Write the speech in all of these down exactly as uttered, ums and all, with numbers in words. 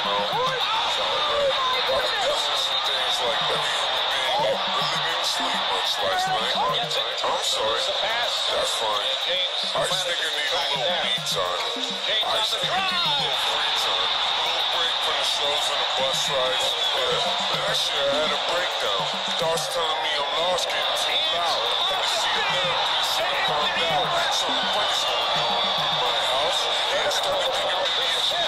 know. Some things like that. Really didn't sleep much last night. I'm sorry. That's fine. Ice nigga need a little me time. Ice nigga need a little free time. A little break from the shows and the bus rides. Yeah. Last year I had a breakdown. Thoughts telling me I'm lost, getting too loud. Had to see a therapist, so I found out. Something funny's going on in my house. Yeah, I started thinking maybe it's a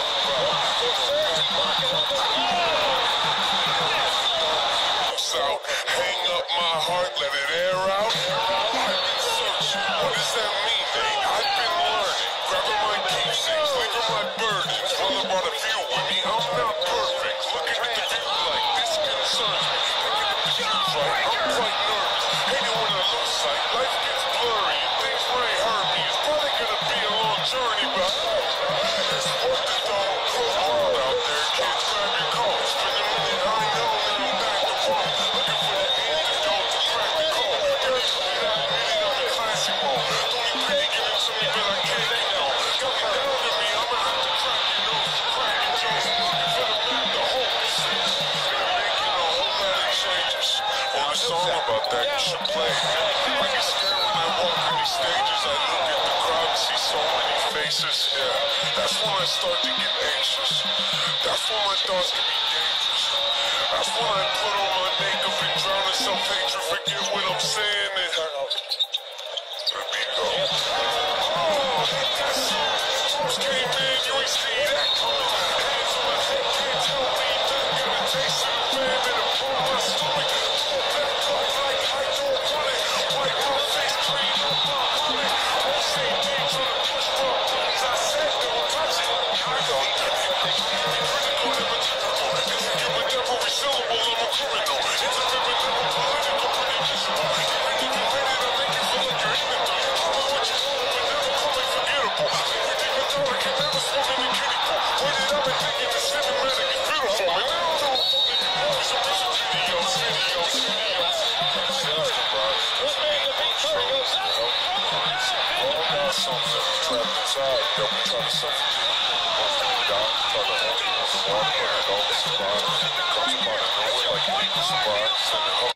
out. Hang up my heart, let it air out. I've been searching. What does that mean, man? I've been learning. Grabbing my keepsakes, leaving my burdens. Well, I brought a few with me. I'm not perfect. Looking at the view like this concerns me. Thinking the view's right. I'm quite nervous. Hating when I lose sight. Life gets blurry and things might hurt me. It's probably gonna be a long journey, but it's worth it though. Cold world out there. Kids, grab your coats. For the minute I know that I'm back to work. Looking for the antidote to crack the code. Dirty sweet, I admit it, I'm in classic mode. Don't be pretty, give it to me, but I can't get no. Coming down to me, I'ma have to crack your nose. Cracking jokes, looking for the map to hold. Making a whole lot of changes. Wrote a song about that, you should play it. I get scared when I walk in these stages. I look at the crowd and see so many faces. Yeah, that's when I start to get anxious. That's when my thoughts can be dangerous. That's when I put on my makeup and drown in self-hatred. Forget what I'm saying and let me go. Oh, that's Troops came in, you ain't see that coming. Hands on my head, can't tell me nothing. Got a taste of the fam in a pull my stomach. Pull back up like I don't want it. Wipe my face clean up my vomit. All same day trying to push my buttons. I said don't touch it. I don't touch it. Critical never typical. If you give a devil every syllable, I'm a criminal. It's a ribbon, never political, pretty visible. You ain't even ready to make you feel like you're in it though. I know what you want, but never call me forgettable. Everything I thought I can never swim in the kiddie pool. Waited up and thinking the cinematic is beautiful. And now I know what you want. It's a music videos, videos, videos. Let's make the beat turn goes out. All got something trapped inside that we try to suffocate. Down, try to hold it on the wall, put it over the spot. Comes upon it nowhere like a surprise.